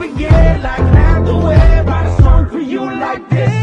forget, like Hathaway, write a song for you like this.